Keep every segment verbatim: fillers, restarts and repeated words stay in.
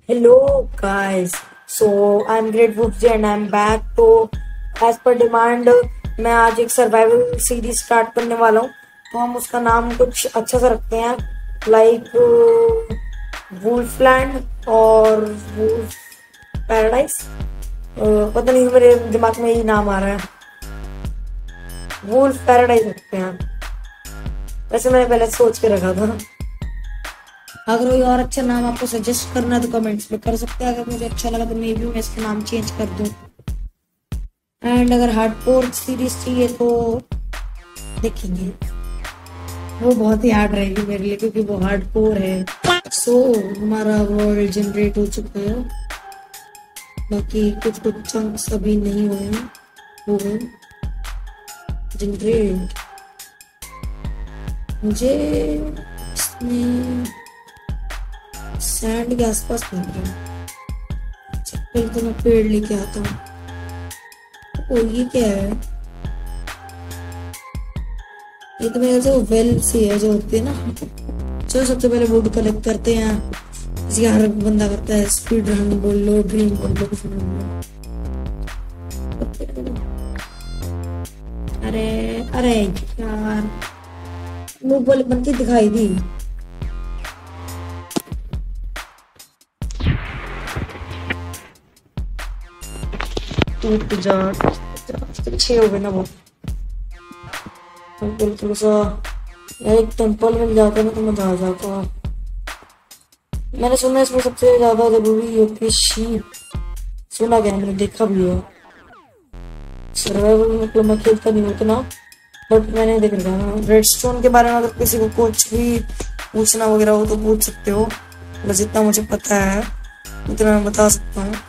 Hello guys, so I'm Great Woofsy and I'm back. तो as per demand मैं आज एक सर्वाइवल सीरीज स्टार्ट करने वाला हूँ. तो हम उसका नाम कुछ अच्छा सा रखते हैं, लाइक वुल्फलैंड और वुल्फ पैराडाइज. पता नहीं मेरे दिमाग में यही नाम आ रहा है. वुल्फ पैराडाइज रखते हैं. वैसे मैंने पहले सोच के रखा था. अगर कोई और अच्छा नाम आपको सजेस्ट करना है तो कमेंट्स में कर सकते हैं. अगर मुझे अच्छा लगा तो मे भी मैं इसका नाम चेंज कर दूं. एंड अगर हार्डकोर सीरीज चाहिए तो देखेंगे, वो बहुत ही हार्ड रहेगी मेरे लिए क्योंकि वो हार्डकोर है. सो so, हमारा वर्ल्ड जनरेट हो चुका है. बाकी कुछ कुछ चंक्स अभी नहीं हुए हैं, हो गए जनरेट. मुझे इसमें सैंड के आसपास मिल रहा है. पहले तो मैं पेड़ लेके आता हूँ. ओ ये क्या है? ये तो मेरे से वेल सी है जो होती है ना. चलो सबसे पहले वुड कलेक्ट करते हैं. इसी हर बंदा करता है. स्पीड रन बोल लो, ड्रीम बोल लो, कुछ बोल लो. अरे अरे यार, मुंह बोले बनती दिखाई दी. टूट जा अच्छे हो गए ना. बहुत थोड़ा सा एक टेम्पल मिल जाता है तो मजा आ जाता. मैंने सुना इसमें सबसे ज्यादा जरूरी होती है शीप. सुना क्या, मैंने देखा भी है. सर्वाइवल मतलब मैं खेलता नहीं होता ना, बट मैंने देख रखा है. रेडस्टोन के बारे में अगर किसी को कुछ भी पूछना वगैरह हो तो पूछ सकते हो. बस जितना मुझे पता है उतना मैं बता सकता हूँ.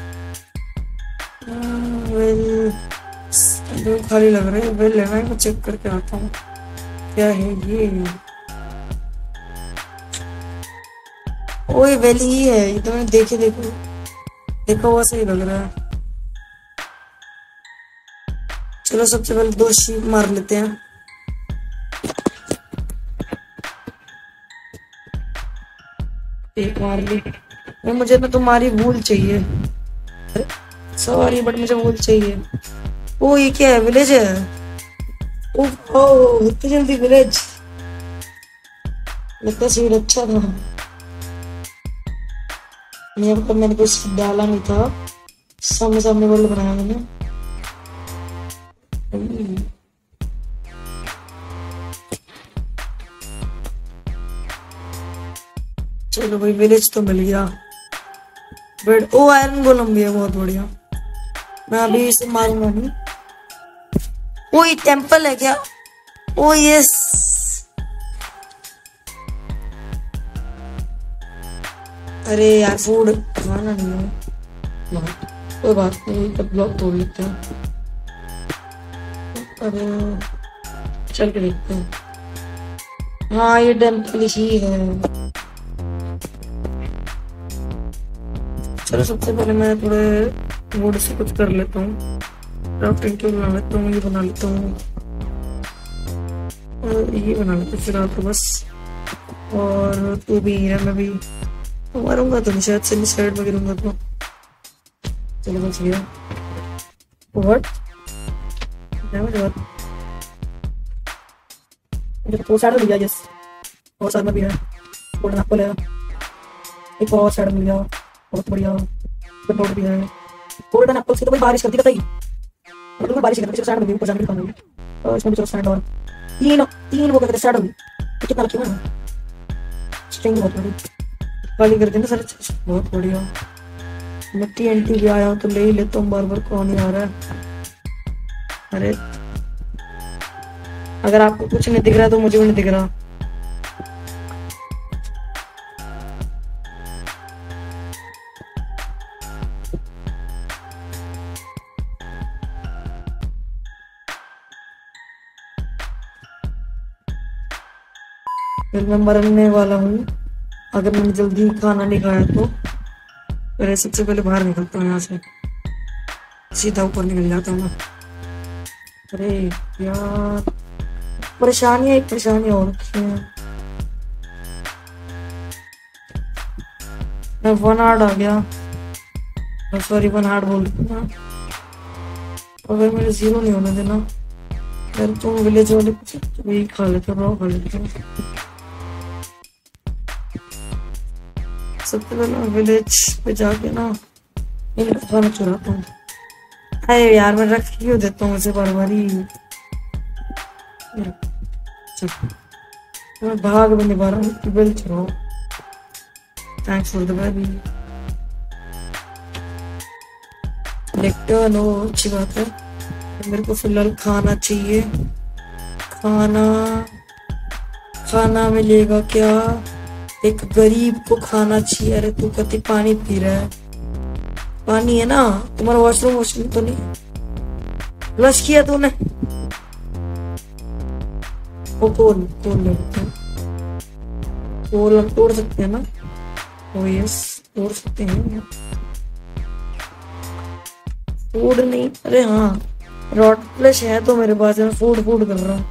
वेल खाली लग रहा है. वेल लेना है, मैं चेक करके आता हूँ क्या है ये. ओए वेल ही है ये तो. मैंने देखे देखो देखा हुआ सही लग रहा है. चलो सबसे पहले दो शीप मार लेते हैं. एक मार ली. मुझे तो तुम्हारी वूल चाहिए. सॉरी बट मुझे वूल चाहिए. ओ ये क्या है? विलेज है. ओह इतनी जल्दी विलेज. लगता सीड अच्छा था. यहाँ पर मैंने कुछ डाला नहीं था. सामने सामने वर्ल्ड बनाया मैंने. चलो भाई विलेज तो मिल गया. बट ओ आयरन गोलम भी है, बहुत बढ़िया. मैं अभी इसे मारूंगा नहीं. ओ ये टेम्पल है क्या? Oh yes. अरे यार फूड खाना नहीं है. कोई बात नहीं, तब ब्लॉक तोड़ लेते हैं. अरे चल के देखते हैं. हाँ ये टेम्पल ही है. चलो सबसे पहले मैं थोड़े वुड से कुछ कर लेता हूँ. क्राफ्टिंग टेबल बना लेता हूँ. ये बना लेता हूँ और ये बना लेता हूँ फिलहाल तो बस. और तू भी है, मैं भी मारूंगा तो नहीं शायद से साइड में गिरूंगा तो. चलो बच गया. व्हाट तो साइड मिल गया. यस और साइड में भी है. गोल्डन एप्पल है. एक और साइड मिल गया. बहुत बढ़िया. रोड भी है. गोल्डन एप्पल्स की तो भाई बारिश करती बताइए. तो बारिश करती है. साइड में भी ऊपर जाने खाना. और इसमें भी चलो स्टैंड. और तीन तीन वो कहते हैं साइड में. कितना रखी ना स्ट्रिंग बहुत बड़ी खाली कर देना सर. बहुत बढ़िया. मैं टीएनटी भी आया हूँ तो ले ही लेता हूँ. बार बार कौन ही आ रहा है. अरे अगर आपको कुछ नहीं दिख रहा तो मुझे भी नहीं दिख रहा. फिर मैं मरने वाला हूँ अगर मैंने जल्दी खाना नहीं खाया तो. पहले सबसे पहले बाहर निकलता हूँ यहाँ से. सीधा ऊपर निकल जाता हूँ. अरे यार परेशानियां एक परेशानी और रखी है. मैं वन हार्ड आ गया, सॉरी वन हार्ड बोल रही हूँ। अगर मेरे जीरो नहीं होने देना यार, तुम विलेज वाले भी खा लेते रहो, खा लेते हो। सबसे पहले विलेज पे जाके ना इनका खाना चुराता हूँ। अरे यार मैं रख क्यों देता हूँ मुझे बार बारी। मैं भाग भी नहीं पा रहा हूँ, बिल चुराओ। Thanks for the baby. देखते हो नो, अच्छी बात है। मेरे को फिलहाल खाना चाहिए। खाना खाना मिलेगा क्या? एक गरीब को खाना चाहिए। अरे तू कति पानी पी रहा है? पानी है ना? तुम्हारा वॉशरूम वॉशरूम तो नहीं फ्लश किया तूने? वो कोल कोल ले लेते हैं। कोल हम तोड़ सकते हैं ना? ओ यस, तोड़ सकते हैं। फूड नहीं, अरे हाँ रॉट फ्लैश है तो मेरे पास, मैं फूड फूड कर रहा हूँ।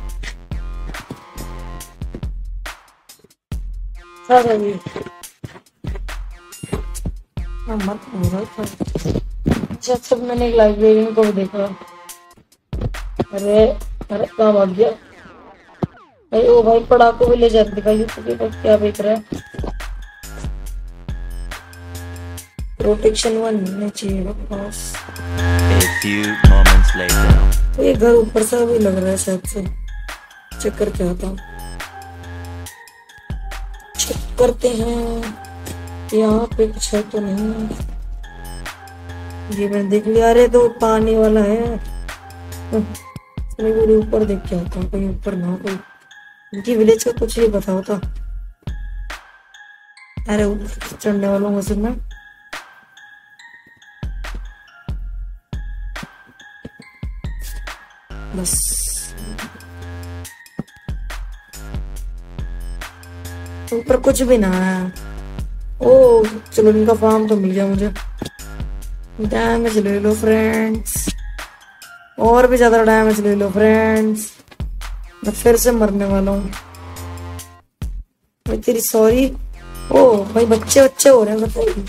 मत हो रहा था। अच्छा सब मैंने एक लाइब्रेरियन को भी देखा। अरे अरे कहाँ भाग गया भाई? ओ भाई पढ़ाकू भी ले जाते दिखाई यूट्यूब पर, क्या बेच रहा है? प्रोटेक्शन वन नहीं चाहिए बस। A few moments later. ये घर ऊपर से भी लग रहा है शायद से। चेक करके आता हूँ, चेक करते हैं यहाँ पे कुछ है तो नहीं। ये मैंने देख लिया। अरे तो पानी वाला है। चलिए ऊपर देख के आता हूँ, कोई ऊपर ना कोई इनकी विलेज का कुछ नहीं पता होता। अरे ऊपर चढ़ने वालों में से मैं बस ऊपर कुछ भी ना है। ओ चलो इनका फार्म तो मिल गया मुझे। डैमेज ले लो फ्रेंड्स, और भी ज्यादा डैमेज ले लो फ्रेंड्स। मैं फिर से मरने वाला हूँ भाई, तेरी सॉरी। ओ भाई बच्चे बच्चे हो रहे हैं बताइए।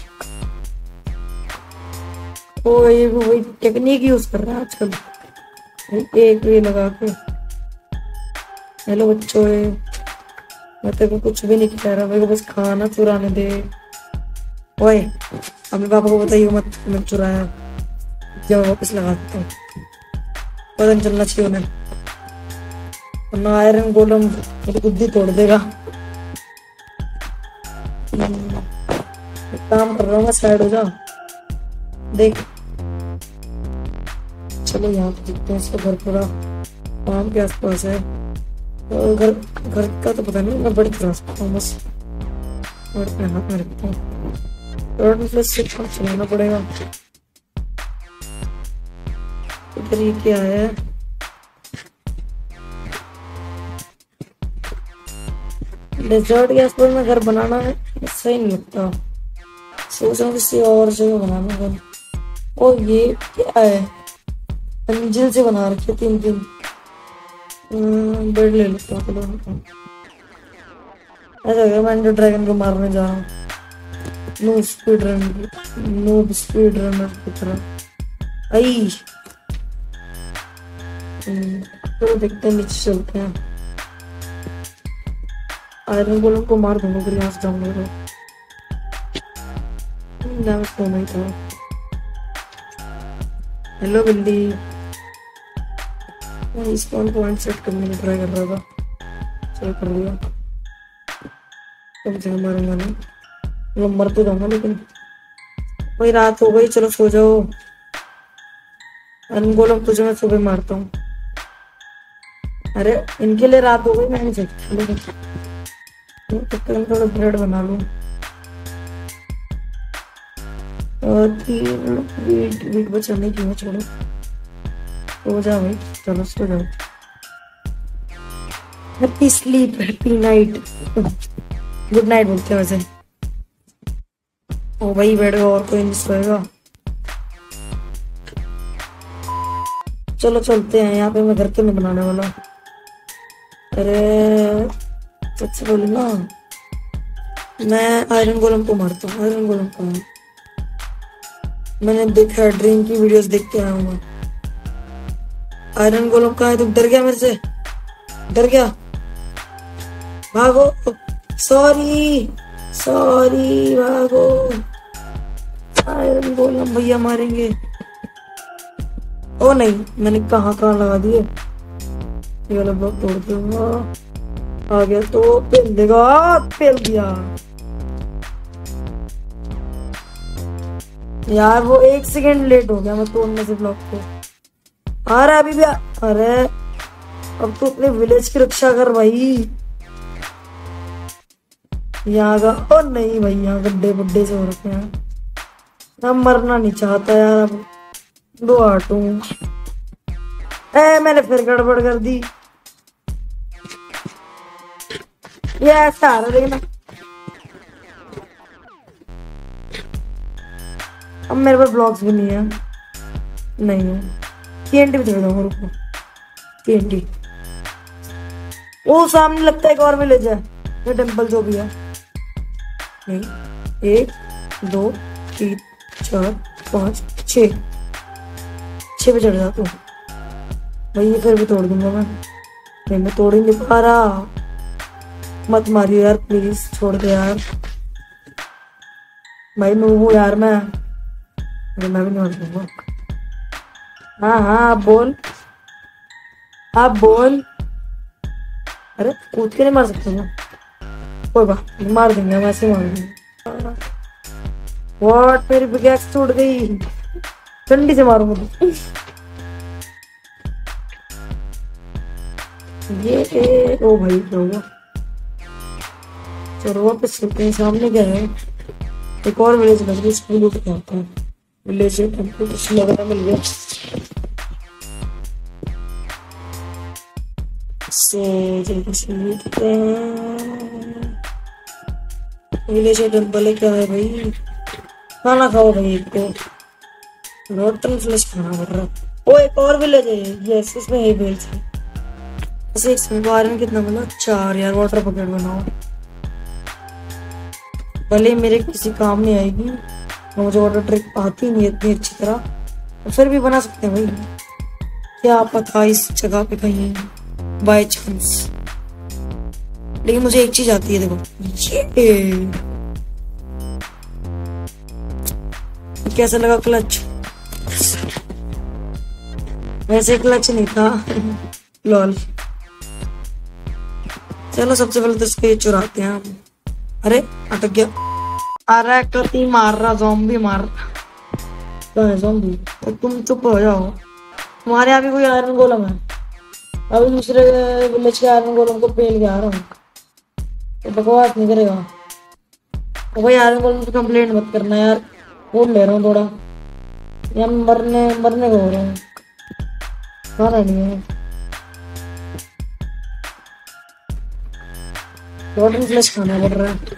ओ ये वही टेक्निक यूज कर रहा है आजकल। एक ये लगा के हेलो बच्चों, मैं तेरे को कुछ भी नहीं कह रहा, मेरे को बस खाना चुराने दे। ओए अपने पापा को बताइए मत मैं चुराया, जब वापस लगाता हूँ। पता नहीं चलना चाहिए उन्हें, वरना आयरन गोलम मेरी बुद्धि तोड़ देगा। काम कर रहा हूँ मैं, साइड हो जा। देख चलो यहाँ पे देखते हैं इसका घर पूरा फार्म के आसपास है। और घर घर का तो पता नहीं, मैं बड़ी करा सकता हूँ बस। और अपने हाथ में रखता हूँ। रोड प्लस से चलाना पड़ेगा। इधर ये क्या है? डेजर्ट के आसपास में घर बनाना है सही नहीं लगता। सोच रहा हूँ किसी और जगह बनाना घर। और ये क्या है? मंजिल से बना रखे तीन तीन। बेड ले लेता हूँ। ऐसा लग मैं जो ड्रैगन को मारने जा रहा हूँ। No speed run, no speed runner की तरह। आई तो देखते हैं, नीचे चलते हैं। आयरन गोलम को मार दूंगा फिर यहाँ से जाऊंगा तो नहीं था। हेलो बिल्ली, मैं स्पॉन पॉइंट सेट करने की ट्राई कर रहा था। चलो कर लिया। कम से कम मारूंगा नहीं, वो मर तो जाऊंगा लेकिन। वही रात हो गई, चलो सो जाओ। अनगोलम तुझे मैं सुबह मारता हूँ। अरे इनके लिए रात हो गई, मैं नहीं सकती लेकिन थोड़ा ब्रेड बना लूं। और वीट वीट बचाने की मैं छोड़ो। सो जा भाई, चलो सो जाओ। Happy sleep, happy night, good night बोलते हैं वैसे। ओ भाई बैठ गया, और कोई नहीं सोएगा। चलो चलते हैं, यहाँ पे मैं घर क्यों नहीं बनाने वाला। अरे सच बोली ना, मैं आयरन गोलम को मारता हूँ। आयरन गोलम को मैंने देखा है, ड्रीम की वीडियोस देख के आया हूँ मैं। आयरन गोलम कहाँ है? तुम डर गया मेरे से? डर गया? भागो। सॉरी सॉरी, भागो। आयरन गोलम भैया मारेंगे। ओ नहीं, मैंने कहाँ कहाँ लगा दिए। ये वाला ब्लॉक तोड़ दूंगा। आ गया तो पेल देगा। पेल दिया यार, वो एक सेकंड लेट हो गया मैं तोड़ने से ब्लॉक को। आ रहा अभी भी। अरे अब तो अपने विलेज की रक्षा कर भाई। यहाँ का ओ नहीं भाई, यहाँ गड्ढे बुड्ढे से हो रखे हैं। मैं मरना नहीं चाहता यार। अब दो आटू। ए मैंने फिर गड़बड़ कर दी। ये ऐसा आ रहा है देखना। अब मेरे पास ब्लॉक्स भी नहीं है। नहीं है। टीएनटी भी चढ़ दूंगा, रुको। टीएनटी वो सामने लगता है एक और विलेज है। ये टेंपल जो भी है। नहीं, एक दो तीन चार पाँच छ छः पे चढ़ जा तू भाई। ये फिर भी तोड़ दूंगा मैं। नहीं, मैं तोड़ ही नहीं पा रहा। मत मारियो यार प्लीज, छोड़ दे यार भाई। मैं हूँ यार मैं। अरे मैं भी नहीं मार दूंगा। हाँ हाँ आप बोल, आप बोल। अरे कूद के नहीं मार सकते ना? कोई बात मार देंगे हम, ऐसे मार देंगे। व्हाट, मेरी पिकैक्स टूट गई। ठंडी से मारूंगा तो। ये ए, ओ भाई क्या हुआ? चलो वापस चलते हैं। सामने क्या है? एक और विलेज लग रही है। इसको लूट के आता है। विलेज कुछ लग रहा मिल गया। सो जल्दी से लूटते हैं। विलेज टेंपल है क्या है भाई? खाना खाओ भाई। एक तो रोटन फ्लेश खाना पड़ रहा है। ओ एक और विलेज है। यस, इसमें है बेल्स है। ऐसे इसमें बारह कितना बना? चार यार। वाटर बकेट बनाओ। भले मेरे किसी काम में आएगी, मुझे वाटर ट्रिक आती नहीं इतनी अच्छी तरह, तो फिर भी बना सकते हैं भाई। क्या पता इस जगह पे कहीं बाय चांस। लेकिन मुझे एक चीज आती है, देखो ये कैसा लगा क्लच? वैसे क्लच नहीं था। लॉल। चलो सबसे पहले तो इसको चुराते हैं हम। अरे अटक गया। अरे कति मार रहा, ज़ॉम्बी मार रहा है। ज़ॉम्बी तो तुम चुप हो जाओ। तुम्हारे यहाँ भी कोई आयरन गोलम है? अभी दूसरे विलेज के आयरन गोलम को पेल के आ रहा हूँ, तो बकवास नहीं करेगा। तो भाई आयरन गोलम से कंप्लेंट मत करना यार। फूड ले रहा हूँ थोड़ा, या मरने मरने को हो रहा हूँ। खाना नहीं है। रोटन फ्लेश खाना पड़ रहा है।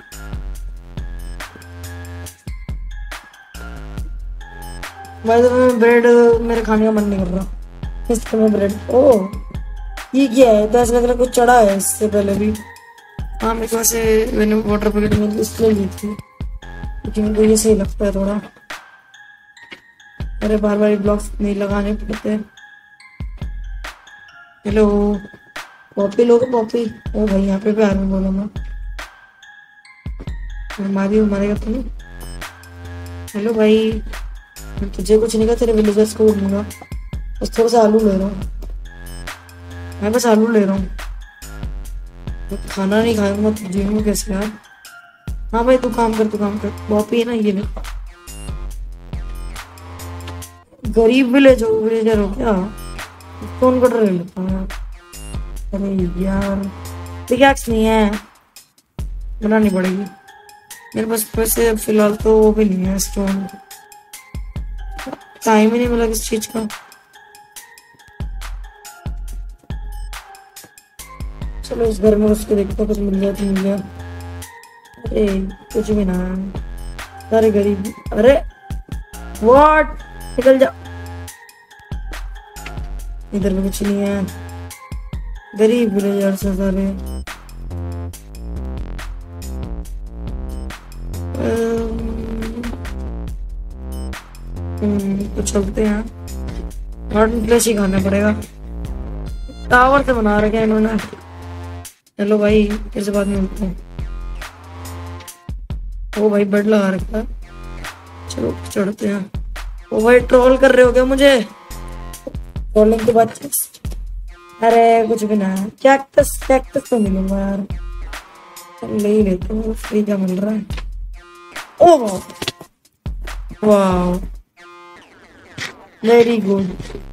भाई तो मैं ब्रेड, मेरे खाने का मन नहीं कर रहा इसके में ब्रेड। ओह ये क्या है? तो ऐसा लग रहा है कुछ चढ़ा है इससे पहले भी। हाँ मेरे को ऐसे मैंने वाटर पैकेट में इसलिए ली थी, लेकिन मुझे ये सही लगता है थोड़ा। अरे बार बार ब्लॉक्स नहीं लगाने पड़ते। हेलो पॉपी लोग, पॉपी। ओ भाई यहाँ पे भी आने बोला मैं। हमारी मारेगा तो नहीं। हेलो भाई, मैं तुझे कुछ नहीं कहा, तेरे विलेजर्स को उड़ूंगा। बस थोड़ा सा आलू ले रहा हूँ मैं, बस आलू ले रहा हूँ। खाना नहीं खाऊंगा तो जीऊंगा कैसे यार? हाँ भाई तू काम कर, तू काम कर। पॉपी है ना ये ले। गरीब विलेज हो, विलेजर हो क्या? कौन कट रहे लेता हूँ यार। अरे यार पिकैक्स नहीं है, बनानी पड़ेगी। मेरे पास पैसे फिलहाल तो वो भी नहीं है, स्टोन। टाइम ही नहीं मिला किस चीज का। चलो इस घर में उसको देखता हूँ, कुछ मिल गया तो मिल गया। अरे कुछ भी ना। सारे गरीब। अरे व्हाट, निकल जा। इधर भी कुछ नहीं है। गरीब विलेजर्स से सारे। हम्म, तो चलते हैं। मॉडर्न प्लेस ही खाना पड़ेगा। टावर से बना रखे हैं इन्होंने। चलो भाई फिर से बाद में मिलते हैं। ओ भाई बेड लगा रखा है। चलो चढ़ते हैं। ओ भाई ट्रोल कर रहे हो क्या मुझे? ट्रोलिंग के बाद अरे कुछ भी ना। कैक्टस कैक्टस तो मिलूंगा यार। ले ही लेते हैं। फ्री क्या मिल रहा है? ओ वाह वेरी गुड।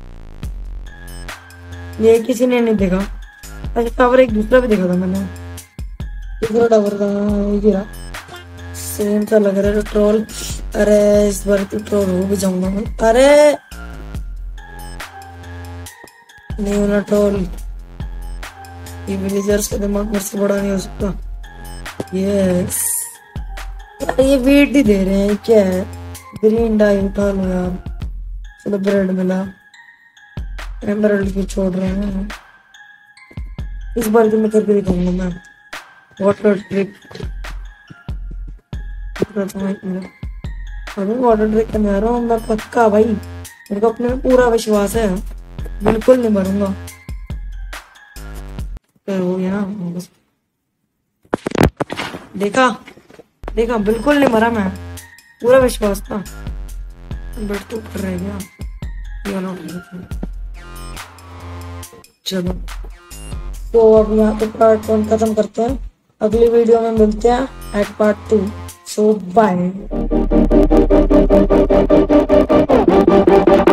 ये किसी ने नहीं देखा। अच्छा टावर एक दूसरा भी देखा था मैंने। दूसरा टावर का गिरा सेम सा लग रहा है। ट्रोल अरे इस बार तो ट्रोल हो भी जाऊंगा मैं। अरे नहीं होना ट्रोल। ये विलेजर्स का दिमाग मेरे से बड़ा नहीं हो सकता। यस यार ये वेट ही दे रहे हैं क्या है? ग्रीन डाई उठा लो यार। चलो ब्रेड मिला। एमरल्ड भी छोड़ रहे हैं। इस बार तो मैं करके दिखाऊंगा मैं। वाटर ट्रिक अभी वाटर ट्रिक करने आ रहा हूँ मैं पक्का भाई। मेरे को अपने में पूरा विश्वास है। बिल्कुल नहीं मरूंगा। हो गया ना बस। देखा देखा बिल्कुल नहीं मरा मैं। पूरा विश्वास था। बट तो ऊपर रह गया। चलो तो अब यहाँ पे पार्ट वन खत्म करते हैं। अगली वीडियो में मिलते हैं at part two. So bye.